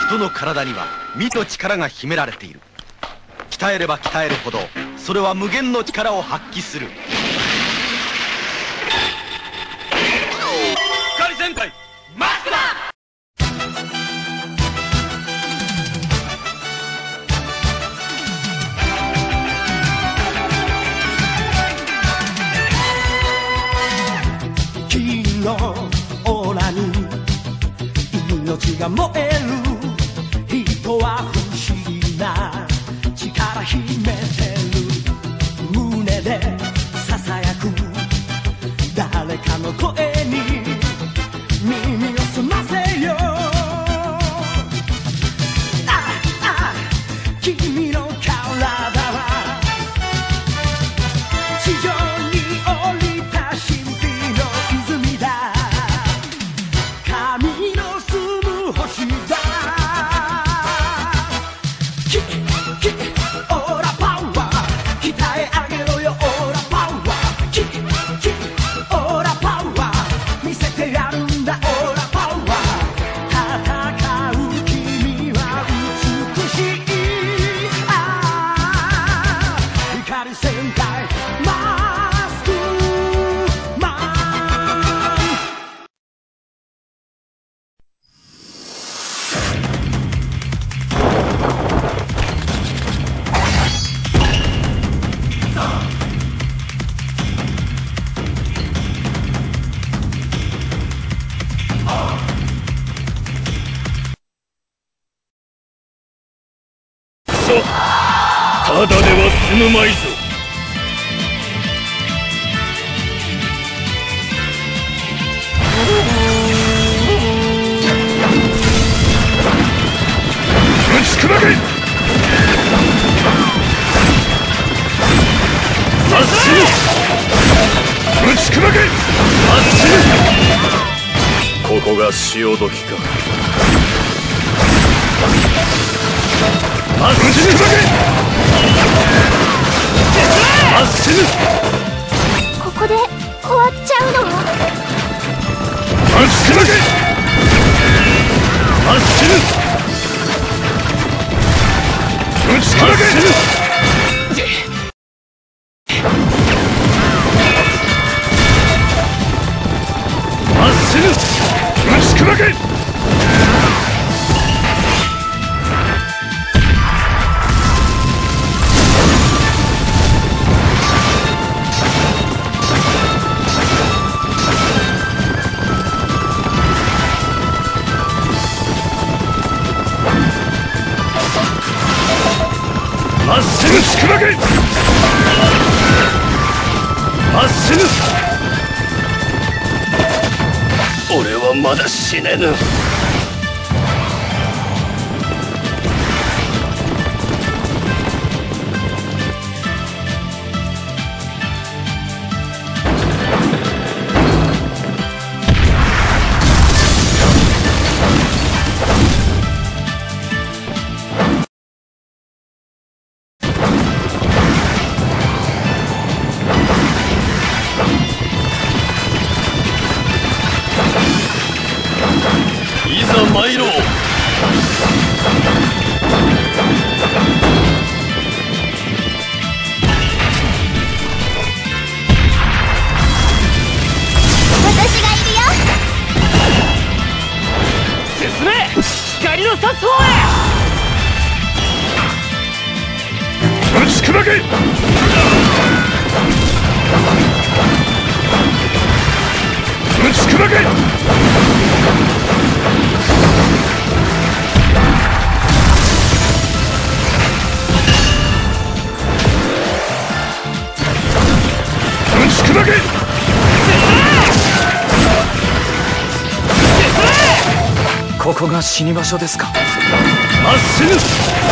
人の体には未知の力が秘められている。鍛えれば鍛えるほどそれは無限の力を発揮する。光戦隊マスター。 のオーラに命が燃える。人は不思議な力秘めてる。胸でささやく誰かの声に耳を澄ませよ。君の体は地上に降りた神秘の泉だ。神の住む星だ。キッキッオーラパワー鍛え上げろよ。オーラパワーキッキッオーラパワー見せてやるんだ。オーラパワー戦う君は美しい。光戦隊マスクマン。 ただでは済むまいぞ。打ち砕け。さっ死ぬ。打ち砕け。さっ死ぬ。ここが潮時か。まっ死ぬ。まっ死ぬ。 ここで終わっちゃうの？ まっ死ぬ。まっ死ぬ。打ち砕け。まっ死ぬ。打ち砕け。まっ死ぬ。打ち砕け。まっ死ぬ。俺はまだ死ねぬ。参ろう。 私がいるよ。 進め光の殺法へ。 打ち砕け。打ち砕け。打ち砕け。 ここが死に場所ですか。 まっ死ぬ。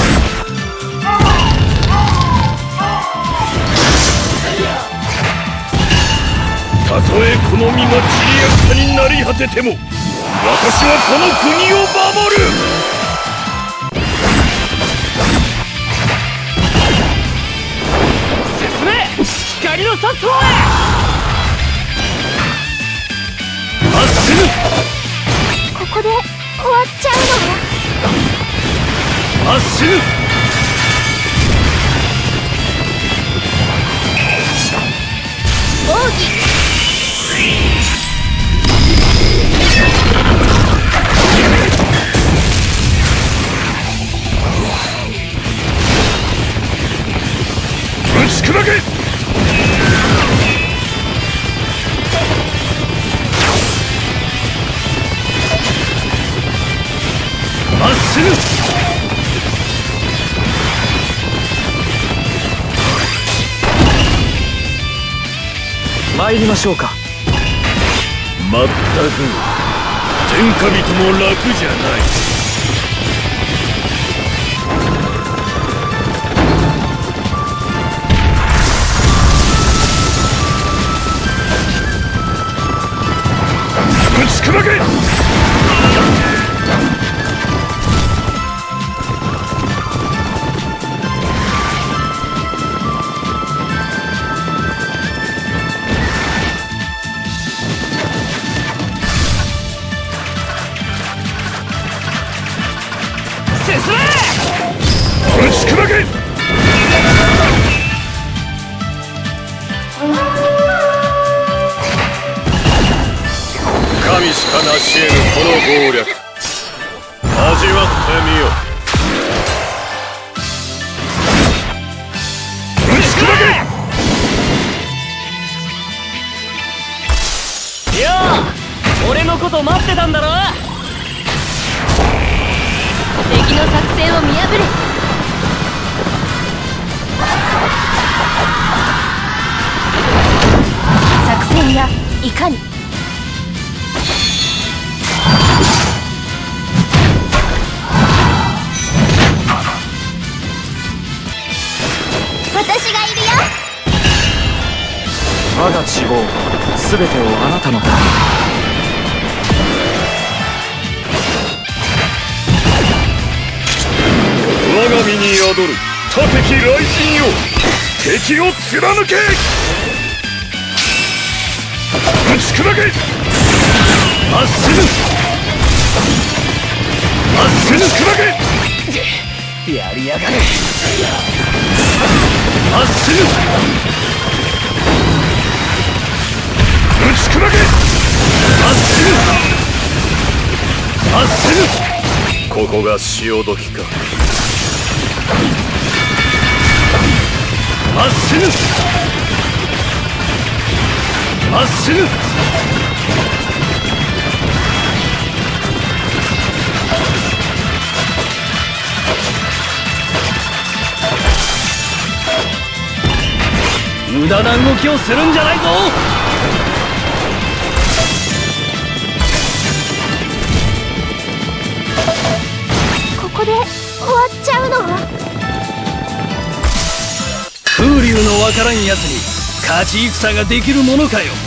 たとえこの身がちりやかになり果てても私はこの国を守る。 進め光の殺法へ。 まっ死ぬ。 ここで終わっちゃうの？ まっすぐ奥義打ち砕けまっすぐ参りましょうか。 まったく天下人も楽じゃない。打ち砕け打ち砕け神しか成し得ぬこの謀略味わってみよ打ち砕いやあ、俺のこと待ってたんだろ。 敵の作戦を見破れ。作戦やいかに。私がいるよ。 我が希望全てをあなたのために。 我が身に宿る他敵雷神よ敵を貫け打ち砕けまっすぐまっすぐ砕けやりやがれ。 まっすぐ打ち砕けまっすぐまっすぐここが潮時かまっすぐまっすぐ無駄な動きをするんじゃないぞ。 ここで終わっちゃうの？ 風流のわからんやつに勝ち戦ができるものかよ。